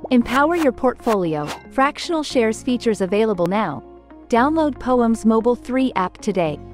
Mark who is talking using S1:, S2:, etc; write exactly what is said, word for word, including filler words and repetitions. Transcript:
S1: Empower your portfolio. Fractional shares features available now. Download Poem's Mobile three app today.